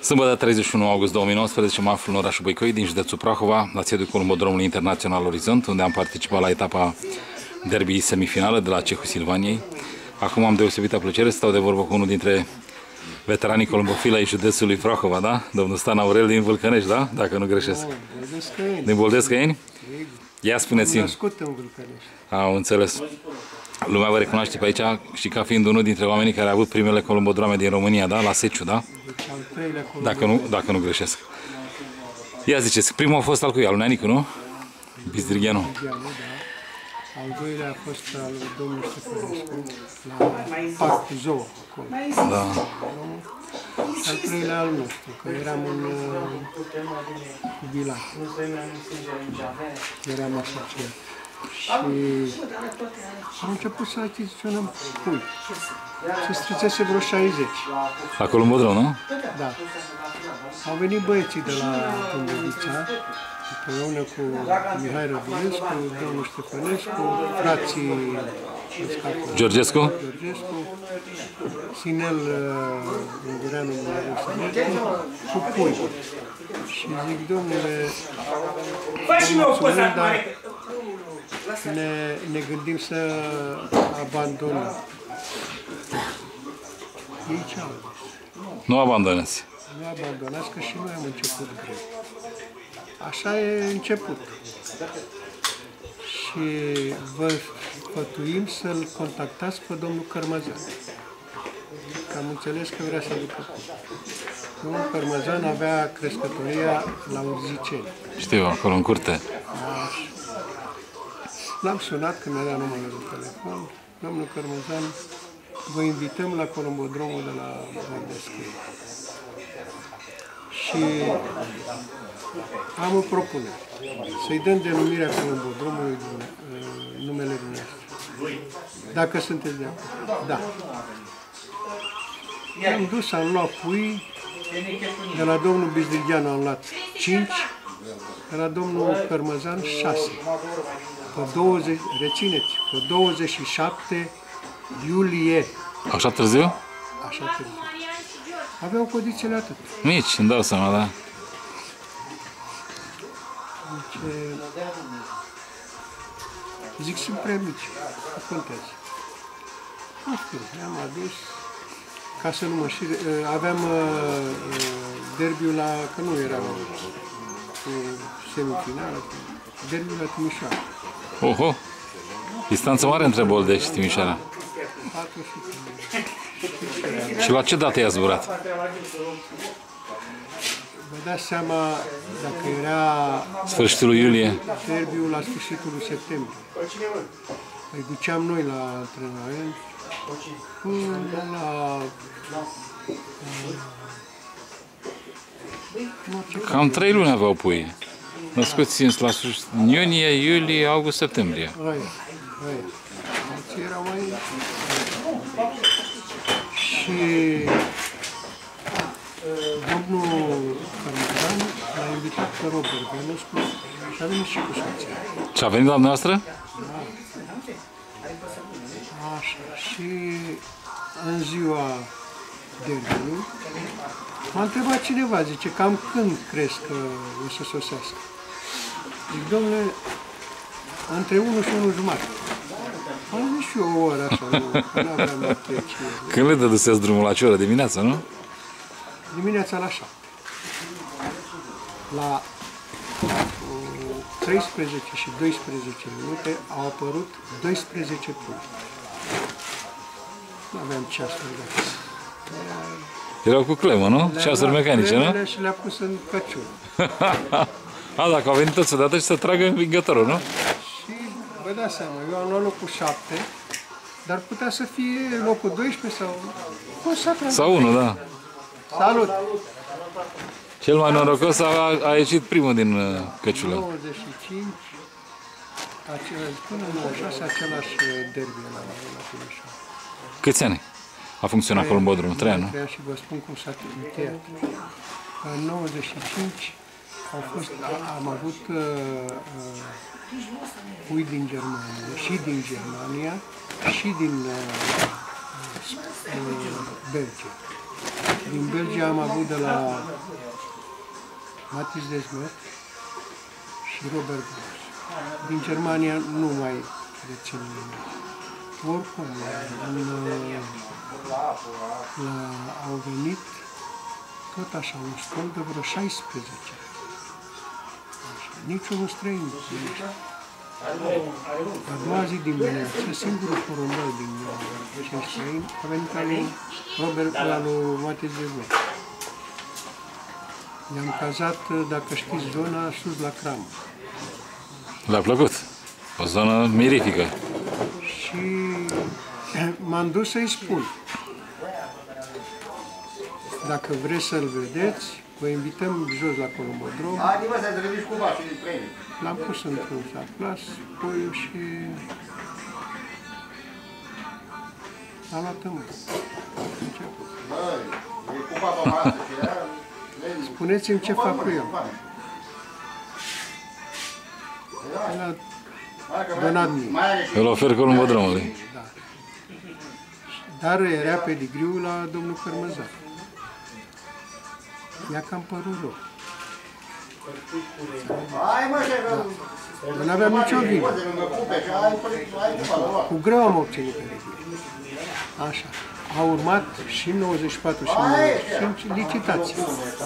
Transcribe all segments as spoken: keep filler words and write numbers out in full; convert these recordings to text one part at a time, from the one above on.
Sâmbătă treizeci și unu august două mii nouăsprezece mă aflu în orașul Băicoi, din județul Prahova, la sediul Columbodromului Internațional Orizont, unde am participat la etapa derby semifinală de la Cehul Silvaniei. Acum am deosebită plăcere să stau de vorbă cu unul dintre veteranii columbofili ai județului Prahova, da? Domnul Stan Aurel din Vâlcănești, da? Dacă nu greșesc. Din Boldescăieni? Ia spuneți-mi. Am născut în Vâlcănești. Am înțeles. Lumea vă recunoaște pe aici și ca fiind unul dintre oamenii care au avut primele columbodroame din România, da? La Seciu, da? Deci al treilea Dacă nu, dacă nu greșesc. Ia ziceți, primul a fost al cui? Al lui Neanicu, nu? Bizdrigheanu. Da. Al doilea a fost al domnului Ștefănescu, la Parcul Zoo, acolo. Da. Al treilea al nostru, că eram în jubilat. Eram asociat. Și am început să achiziționăm pui. Se strânsese vreo șaizeci. La Columbodrom, nu? Da. Au venit băieții de la Tâmbovița, împreună cu Mihai Rădulescu, domnul Ștefănescu, frații Georgescu? Georgescu, Sinel Ungureanu, cu pui. Și zic, domnule, mulțumim, dar ne, ne gândim să abandonăm. Ei ce au zis? Nu abandonați. Nu abandonați, că și noi am început greu. Așa e început. Și vă sfătuim să-l contactați pe domnul Cărmăzan. Că am înțeles că vrea să ducă. Domnul Cărmăzan avea crescătoria la Urziceni. Știu, acolo în curte. L-am sunat când era numărul de telefon. Domnul Cărmăzan, vă invităm la Columbodromul de la Boldescăi. Și am o propunere. Să-i dăm denumirea Columbodromului din uh, numele dumneavoastră. Dacă sunteți de acord. Da. Am dus, am luat pui. De la domnul Bizdrigheanu am luat cinci. De la domnul Cărmăzan șase. Pe douăzeci, rețineți, pe douăzeci și șapte iulie. Așa târziu? Așa târziu. Aveau condițiile atât. Mici, îmi dau seama, da. Deci, zic, sunt prea mici, nu contează. Nu știu, le-am adus, ca să nu mă știu, aveam derbiul la, că nu era semifinală, derbiul la Timișoara. Oho, distanță mare între Boldești și Timișoara. Și la ce dată i-a zburat? Vă dați seama dacă era Sfârșitul lui iulie. derbiul la sfârșitul lui septembrie. Îi duceam noi la antrenament până la... Cam trei luni aveau pui. Născuți la sfârșit iunie, iulie, august, septembrie. Aia, aia. Alții erau mai... Și domnul Cărmăzan l-a invitat pe Robert Bănescu și a venit și cu soția. Și a venit la noastră? Da. Așa. Și în ziua derbiului m-a întrebat cineva, zice, cam când crezi că o să sosească? Zic, domnule, între unu și unu jumătate. Am zis și eu o oră așa, că nu aveam la trece. Când le dăduseți drumul la ce oră? Dimineața, nu? Dimineața la șapte. La treisprezece și doisprezece minute au apărut doisprezece pui. Nu aveam ceasuri de acasă. Erau cu clemă, nu? Ceasuri mecanice, nu? Și le-a pus în căciulă. A, dacă au venit toți odată și să tragă învingătorul, nu? Și vă dați seama, eu am luat locul șapte, dar putea să fie locul doisprezece sau... Sau unul, da. Salut! Cel mai norocos a, a ieșit primul din uh, căciulă. nouăzeci și cinci, același, până în nouăzeci și șase, același derby la, la Timișoara. Câți ani a funcționat Columbodrom? Trei ani, nu? Trei ani și vă spun cum s-a încheiat. În nouăzeci și cinci au fost, am avut uh, uh, pui din Germania, și din Germania, și din uh, uh, Belgia. Din Belgia am avut de la Matis Desmet și Robert Bosch. Din Germania nu mai rețin nimeni. Oricum, în, la, au venit tot așa, un stol de vreo șaisprezece. Așa, niciunul străin. A doua zi dimineață, singurul porumbel din cei străini a venit la lui Robert, la lui Matis Desmet. I-am cazat, dacă știți zona, sus la Cramă. Le-a plăcut? O zonă mirifică. Și m-am dus să-i spun. Dacă vreți să-l vedeți, vă invităm jos la Columbodrom. L-am pus într-un saplas, puiul și a luat în mână. Spuneți-mi ce fac cu el. El a donat mie. Îl ofer Columbodromului. Da. Dar era pedigriul la domnul Cărmăzar. I-a cam părut rău. Nu aveam nicio vină. Cu greu am obținut pedigriul. Așa. A urmat și în nouăzeci și patru și în nouăzeci și cinci licitații.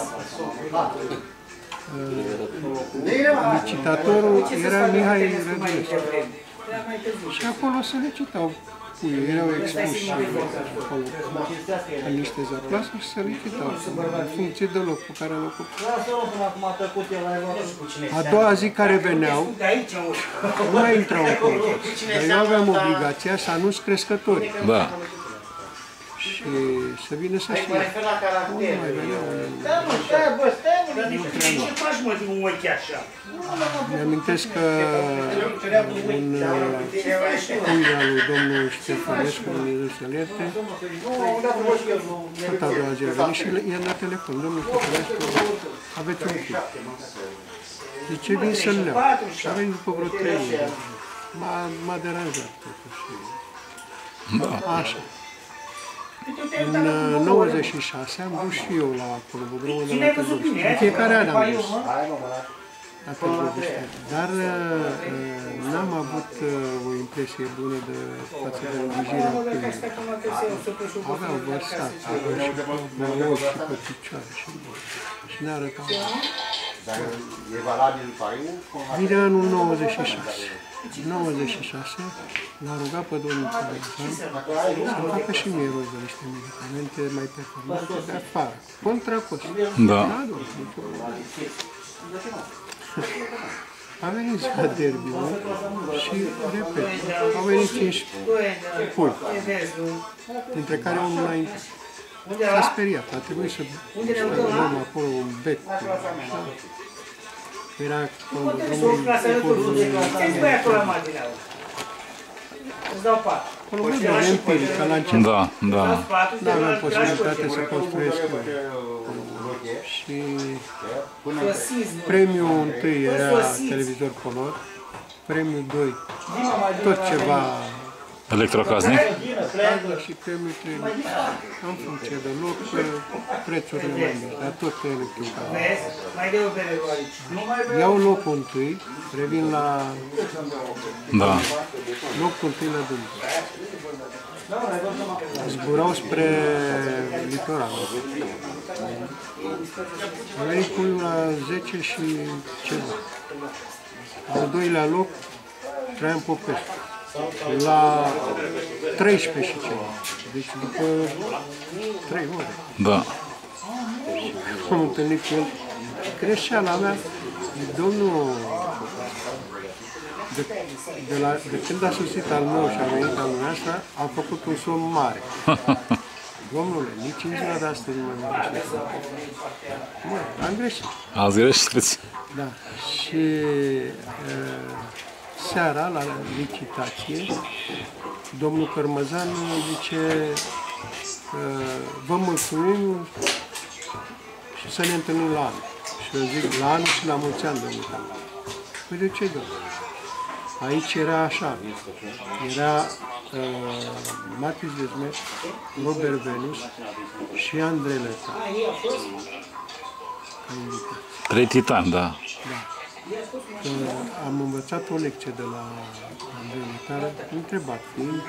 Licitatorul era Mihai Rădulescu. Și acolo se licitau puii, erau expuși acolo în niște zaplasuri și se licitau în funcție de locul care îl ocupa. A doua zi care veneau, nu mai intrau în concurs, dar eu aveam obligația să anunț crescătorii. Da. Și să vină să știe. Nu mai veneau. Mi-amintesc că un cui al lui domnul Ștefănescu, Dumnezeu să-l ierte, tot a doua zi a venit și i-a dat telefon. Domnul Ștefănescu, aveți un cui. Zice, vin să-l leau. Și a venit după vreo trei ori. M-a deranjat totuși. Așa. În nouăzeci și șase am dus și eu la Columbodromul de la Târgoviște. În fiecare an am dus la Târgoviște. Dar n-am avut o impresie bună de față de îngrijirea câinilor. Aveau vărsat, aveau și pe ochi și pe picioare și ne arătau. Vine anul nouăzeci și șase. În nouăzeci și șase l-a rugat pe domnul Călățan să facă și mie rost de niște medicamente mai performante de afară, contra cost. Da. A venit ziua derbiului și, repet, au venit cinci pui, dintre care unul a intrat. S-a speriat, a trebuit să luăm acolo un bec. Era Columbodromul Columbodromul empirică la început. Da, da. Nu aveam posibilitate să construiesc. Și premiul întâi era televizor color, premiul doi tot ceva Electrocasnic? și premiul trei în funcție de loc, prețurile mai mici, dar tot electrocasnic. Iau locul întâi, revin la Da. locul întâi la Dumnezeu. Zburau spre litoral. A venit puiul la zece și ceva. Al doilea loc, Traian Popescu. La treisprezece și ceva. Deci după trei ore. Da. M-am întâlnit cu el. Greșeala mea, domnul, de, de, la, de când a sosit al meu și a venit al dumneavoastră, am făcut un somn mare. Domnule, nici în ziua de astăzi nu mai am greșit. Mă, am greșit. Ați greșit? Da. Și uh, seara, la licitație, domnul Cărmăzan zice uh, vă mulțumim și să ne întâlnim la anul. Și eu zic, la anul și la mulți ani, domnul Cărmăzan. Păi de ce, domnule? Aici era așa, era Matis Desmet, Robert Venus și Andrei Leta. Trei titani, da. Da. Că am învățat o lecție de la Andrei Leta, întrebat fiind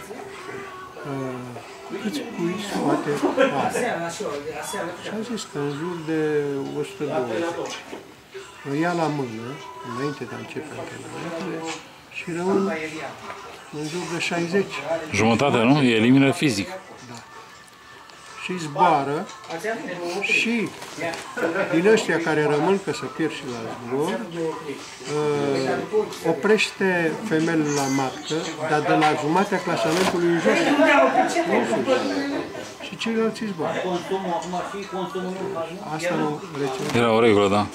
uh, câți pui scoate are. Și am zis că în jur de o sută douăzeci. O ia la mână, înainte de a începe antrenamentele, și rămân în jur de șaizeci. Jumătate, nu? E elimină fizic. Da. Și zboară și din ăștia care rămân, că să pierd și la zbor, uh, oprește femelul la matcă, dar de la jumatea clasamentului în jos. Și ceilalți zboară. Asta nu rețin. Era o regulă, da.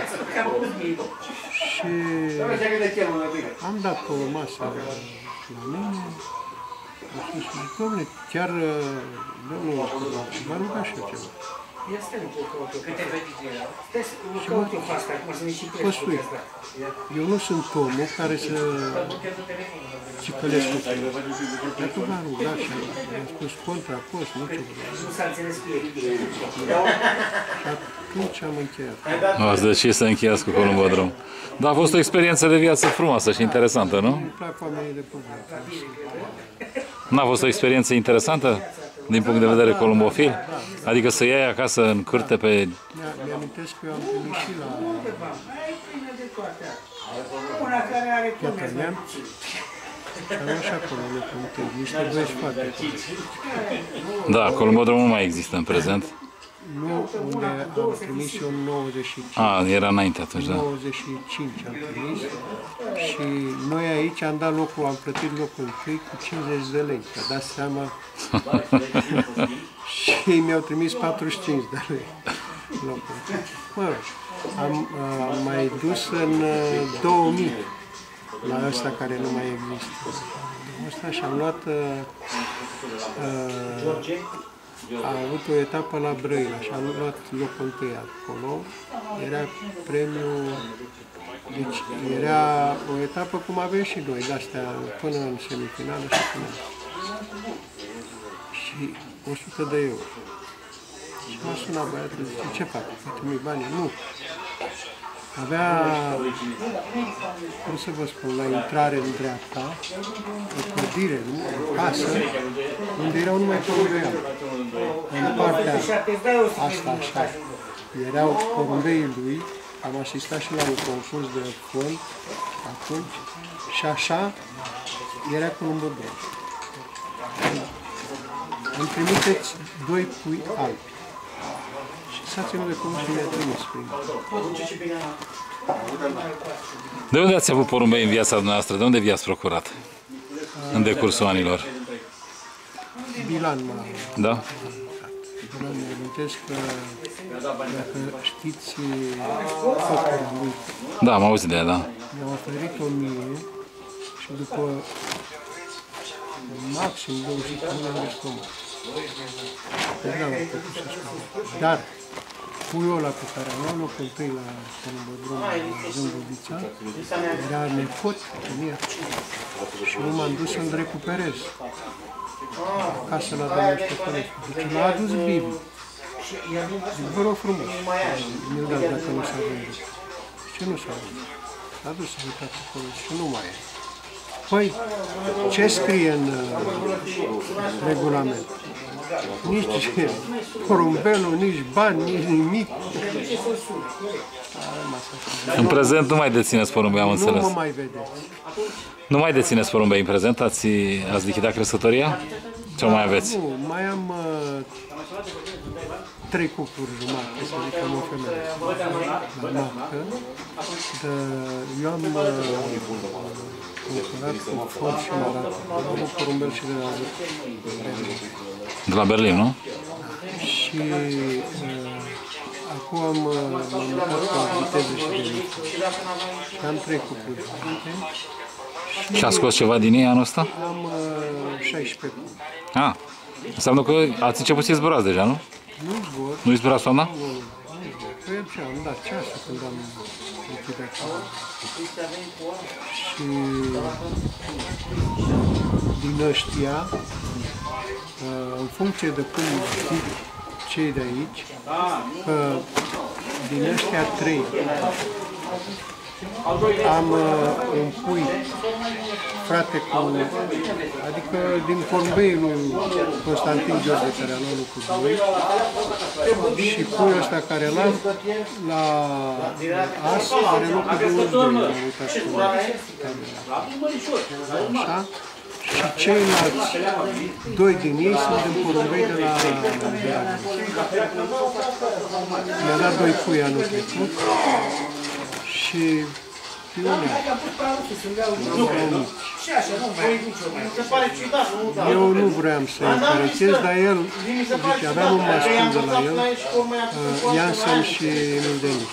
Și am dat pe o masă la mine. Și zic, dom'le, chiar domnul v-a rugat și eu ceva. Și mă păstui. Eu nu sunt omul care să cicălesc cu tine. Dar tu v-a rugat și am spus contra post, nu ce vreau. Și atunci am încheiat. Ați decis să încheiați cu Columbodrom. Da, a fost o experiență de viață frumoasă și interesantă, nu? Îmi plac oamenii de public. N-a fost o experiență interesantă din punct de vedere columbofil? Adică să iei acasă în curte pe... Mi-amintesc că eu am primit și la Piatra Neam și am așa acolo locul întâi, niște băieți foarte buni. Da, Columbodromul nu mai există în prezent. Nu, unde am trimis eu în nouăzeci și cinci. A, era înainte atunci, da. nouăzeci și cinci am trimis și noi aici am dat locul, am plătit locul întâi cu cincizeci de lei, că dați seama. Și ei mi-au trimis patruzeci și cinci de lei locul. Mă rog, am, am mai dus în două mii la ăsta care nu mai există. Asta și am luat uh, a avut o etapă la Brăila și am luat locul întâi acolo. Era premiul, deci era o etapă cum avem și noi, de-astea până în semifinală și până. Și o sută de euro. Și m-a sunat băiatul, zice, ce fac? Uite-mi banii? Nu. Avea, cum să vă spun, la intrare în dreapta, o clădire, o casă, unde erau numai porumbei. În partea asta, așa, erau porumbeii lui, am asistat și la un concurs de fond atunci, și așa era Columbodrom. Îmi trimiteți doi pui albi. Și s-a ținut de cum și mi-a trimis primul. De unde ați avut porumbei în viața noastră? De unde vi-ați procurat? În decursul anilor. Bilan m-a... Da? Bilan, mă amintesc că, dacă știți, făcărea lui, Da, am auzit de ea, da. mi-a oferit o mie și după maxim două săptămâni de stomac. Dar puiul ăla pe care am luat locul întâi la Columbodrom, la Zâmbovița, era nepot în ea. Și nu m-am dus să-l recuperez acasă la domnul Ștefănescu. Deci l-a adus Bibi. Zic, vă rog frumos, mi-l dați dacă nu s-a vândut. Ce nu s-a vândut? S-a dus să uitați acolo și nu mai e. Păi, ce scrie în uh, regulament? Nici porumbelul, nici bani, nici nimic. În prezent nu mai dețineți porumbei, am înțeles. Nu mă mai vedeți. Nu mai dețineți porumbei în prezent? Ați, ați lichidat crescătoria? Ce mai aveți? Nu, mai am uh, trei cupluri jumate, să zic, am o femeie la matcă. De, eu am cumpărat cu fond și marat. Am un porumbel și de la Berlin. De la Berlin, nu? Și uh, acum am mutat cu viteză și de mică. Și am trei cupluri jumate. Și a scos ceva din ei anul ăsta? Am uh, șaisprezece cupluri. Ah, înseamnă că ați început să zburați deja, nu? Nu zbor. Nu zburați toamna? Nu, nu. Păi ce am dat ceasul când am lichidat. Și din ăștia, în funcție de cum zic cei de aici, că din ăștia trei am uh, un pui, frate cu, adică din porumbei lui Constantin George, care a luat cu doi, și puiul ăsta care l-a la as, are locul douăzeci și doi, m-am uitat cu așa, și ceilalți doi din ei sunt din porumbei de la Beatrice. Mi-a dat doi pui anul trecut și eu nu vreau să-i împărățesc, dar el, zice, aveam un mascul de la el, Janssen și Emil Denis.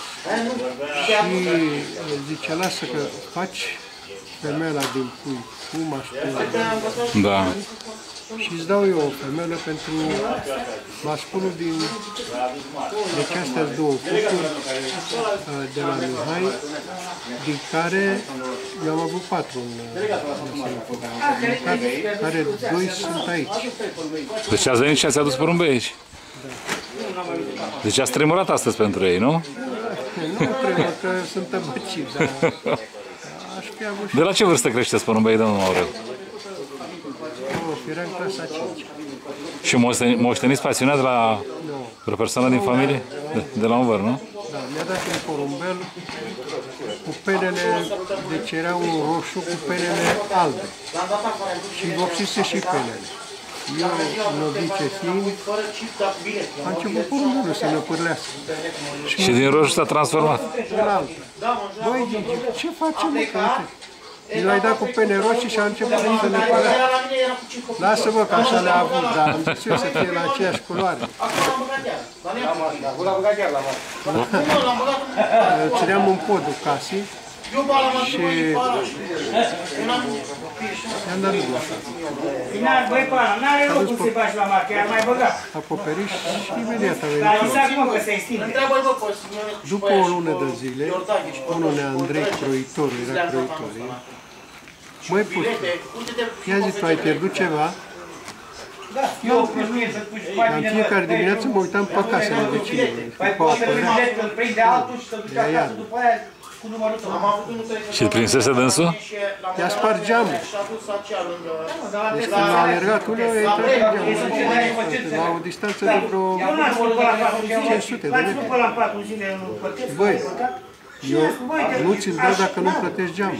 Și zice, lasă că faci femeia din pui cu masculul. Da. Și îți dau eu o femelă pentru masculul din... Deci astea două cucuri de la Mihai, din care eu am avut patru în sănătate, care doi sunt aici. Deci ați venit și ați adus porumbei aici? Da. Deci ați tremurat astăzi pentru ei, nu? Nu tremur, că sunt tăbăciți, dar aș fi avut și... De la ce vârstă creșteți porumbei, domnul Aurel? Era în clasa a cincea. Și moșteniți pasiunea de la o persoană din familie? De, de la un văr, nu? Da, mi-a dat un porumbel cu penele, deci era un roșu cu penele albe. Și vopsise și penele. Eu, novice fiind, a început porumbelul să ne pârlească. Și, și din roșu s-a transformat. În alb. Băi, Gigi, ce facem, mă, că uite? I l-ai dat cu pene roșii și a început să ne părea. Lasă-mă că așa le-a avut, dar am zis eu să fie la aceeași culoare. Țineam un podul casei și i-am dat dublu așa. Acoperiș și imediat a venit. După o lună de zile, unul ne Andrei, croitorul, era croitorul. Măi, puște, i-a zis, tu ai pierdut ceva? Eu, dar în fiecare dimineață mă uitam pe casele vecinilor, după apărea, de iarnă. Și-l prinsese dânsul? I-a spart geamul. Deci când a alergat unul, a intrat în geamul. La o distanță de vreo cinci sute de metri. Băi, eu nu ți-l dau dacă nu plătești geamul.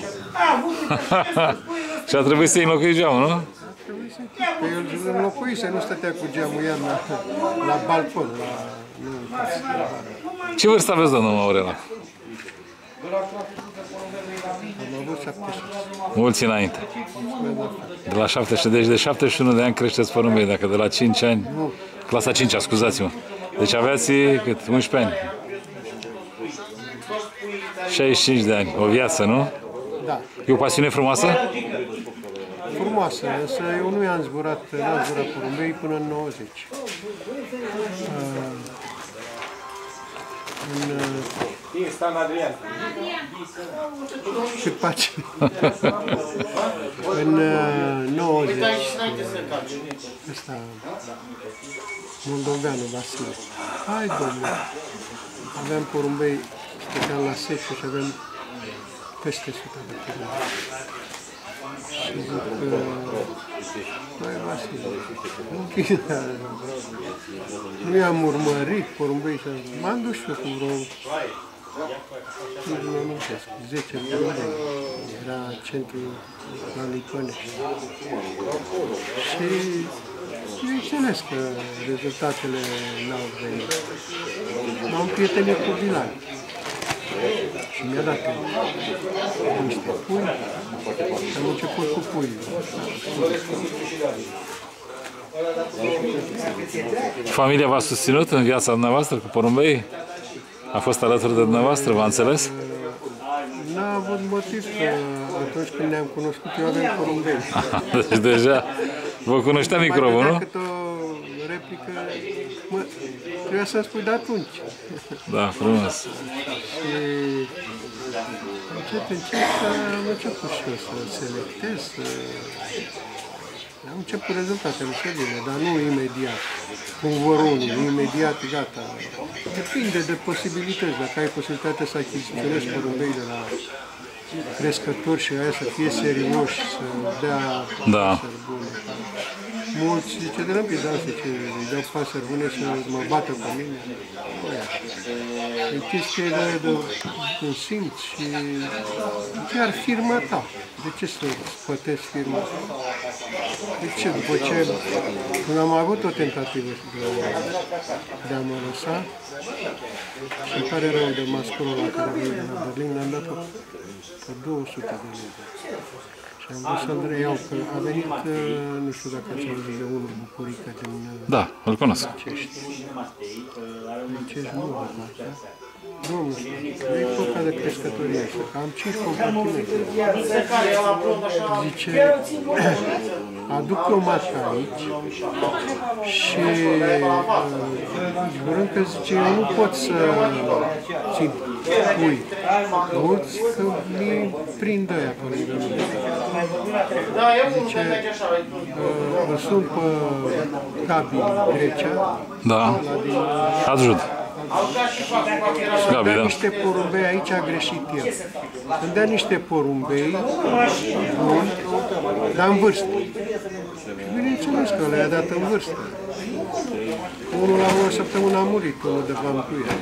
Și a trebuit să-i înlocui geamul, nu? Că el înlocuise, nu stătea cu geamul iarna la balcon. Ce vârstă aveți, domnul Aurela? Am avut șaptezeci și șase. Mulți înainte. De la șaptezeci, deci de șaptezeci și unu de ani creșteți porumbei, dacă de la cinci ani, clasa a cincea, scuzați-mă. Deci aveați cât? unsprezece ani. șaizeci și cinci de ani, o viață, nu? Da. E o pasiune frumoasă? Frumoasă, însă eu nu i-am zburat, n-am zburat porumbei până în nouăzeci. În, cât pace. În nouăzeci, ăsta, moldoveanul Vasile. Hai, domnule, aveam porumbei, stăteam la Seșu și aveam peste sută de porumbei. Și zic, băi, Vasile, nu i-am urmărit porumbei și m-am dus și eu cu vreo, nu știu, zece porumbei. Era centrul la Lipănești. Și eu înțeles că rezultatele n-au venit. M-am prietenit cu Vilan. Și mi-a dat niște pui și am început cu puii. Familia v-a susținut în viața dumneavoastră cu porumbei? A fost alături de dumneavoastră, v-a înțeles? N-a avut motiv că atunci când ne-am cunoscut eu aveam porumbei. Deci deja vă cunoștea microbul, nu? Cât o replică, mă, trebuia să-mi spui de atunci. Da, frumos. Și încet, încet am început și eu să selectez, să Am început rezultatele să vină, dar nu imediat. Cum vor unii, imediat, gata. Depinde de posibilități. Dacă ai posibilitatea să achiziționezi porumbei de la crescători și aia să fie serioși, să dea Da. pasări bune. Mulți zice, de râmpiți, da, zice, îi dau pasări bune să mă bată pe mine. E chestie de, de un simț și chiar firma ta. De ce să spătesc firma? De ce? După ce când am avut o tentativă de, de a mă lăsa, și îmi pare rău de masculul la care vine de la Berlin, l-am dat pe două sute de lei. Și am vrut să-l reiau, că a venit, nu știu dacă ați auzit de unul, Bucurică, din Da, îl cunosc. Cești. Din Cești nu văd asta. Domnul, e foca de crescătorie asta, că am cinci compartimente. Zice, aduc o matcă aici și curând că zice, eu nu pot să țin pui mulți, că mi prind ăia pe lângă mine. Zice, îl sun pe Gabi Grecea, Da. Ajut. Gabi, dea da. niște porumbei, aici a greșit el. Îmi dea niște porumbei buni, dar în vârstă. Și bineînțeles că le-a dat în vârstă. Unul la o săptămână a murit, unul de vampuie.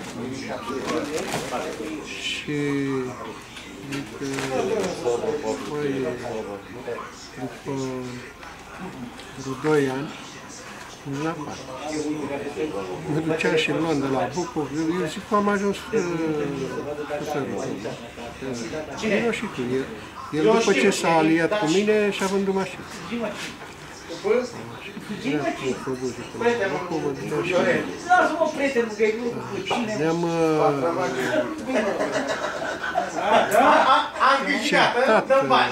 Și zic, băi, după vreo doi ani, la parte. Mă duceam și în Londra, la Bucov, eu zic că am ajuns șoferul. Vino și tu. El, el după ce s-a aliat cu mine și-a vândut mașină. Ne-am certat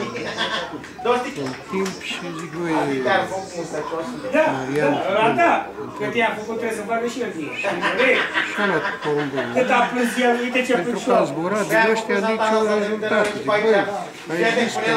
în timp și zic, băi, Marian, că te-a făcut, trebuie să facă și el din. și-a luat porumbul. Cât a plâns el, uite ce Pentru că a zburat din ăștia niciun rezultat. Zic, băi, ai zis că...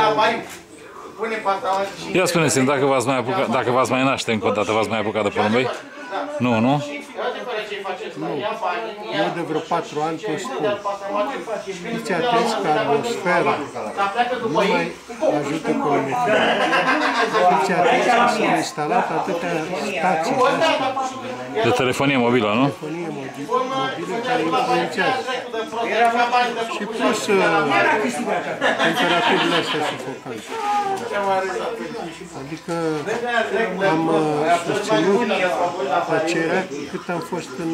Ia spuneți-mi, dacă v-ați mai apucat, dacă v-ați mai naște încă o dată, v-ați mai apucat de porumbei? Nu, nu? Nu, eu de vreo patru ani tot spun. Fiți atenți că atmosfera nu mai ajută coloniile. Fiți atenți că s-au instalat atâtea stații De telefonie mobilă, nu? telefonie mobile care influențează. Și plus temperaturile astea sufocante. Adică am susținut tăcerea cât am fost în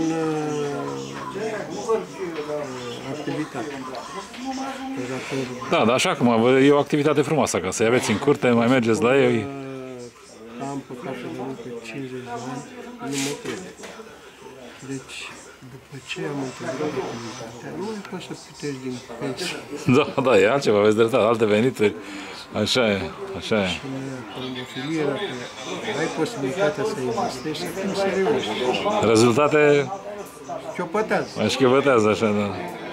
activitate. Da, dar așa cum e o activitate frumoasă acasă. Îi aveți în curte, mai mergeți la ei. Am păcat de mult pe cincizeci de ani, nu mă trebuie. Deci, după ce am întâlnit activitatea, nu mai poți să plătești din pensie. Da, da, e altceva, aveți dreptate, alte venituri. Așa e, așa e. Și în pornofilie, dacă ai posibilitatea să investești, să fii serios. Rezultate Ciopătează. mai șchiopătează, așa, da.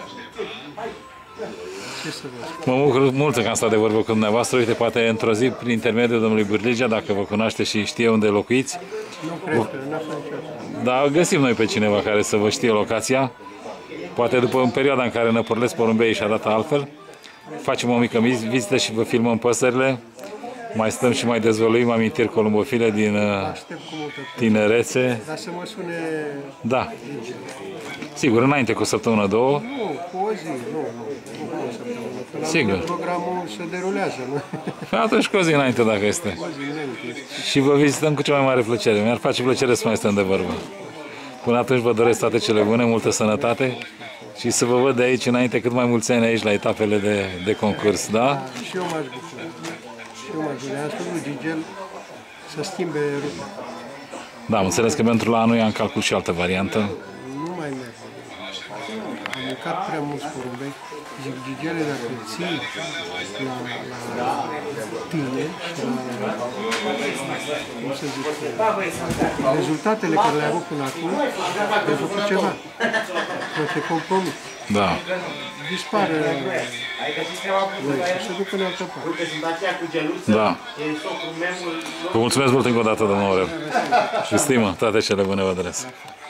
Ce să vă spun? Mă bucur mult că am stat de vorbă cu dumneavoastră. Uite, poate într-o zi, prin intermediul domnului Bârligea, dacă vă cunoaște și știe unde locuiți, Nu cred că n-a fost niciodată. dar găsim noi pe cineva care să vă știe locația. Poate după în perioada în care năpârlesc porumbeii și arată altfel, facem o mică vizită și vă filmăm păsările. Mai stăm și mai dezvăluim amintiri columbofile din Aștept cu multă tinerețe. Dar să mă sune... Da. Sigur, înainte cu o săptămână, două. Nu, cu o zi, nu, nu, nu cu o săptămână. Până Sigur. programul se derulează, nu? Atunci cu o zi înainte, dacă este. O zi înainte. Și vă vizităm cu cea mai mare plăcere. Mi-ar face plăcere să mai stăm de vorbă. Până atunci vă doresc toate cele bune, multă sănătate și să vă văd de aici înainte cât mai mulți ani aici la etapele de, de concurs, da? Și eu m-aș bucura. Și eu m-aș bucura. Am spus lui Gigel să schimbe ruta. Da, am înțeles că pentru la anul ia în calcul și altă variantă. Nu mai merg. Am mâncat prea mulți porumbei. Zic, Gigele, dacă ții la, la tine și la, cum să zic, rezultatele care le-ai avut până acum, ai făcut ceva. Nu te compromiți. Da. dispare voi și se ducă în altă parte. Uite, sunt aceea cu geluță, Da. e socrul meu. Vă mulțumesc mult încă o dată, domnul Aurel. Și stimă, toate cele bune vă doresc.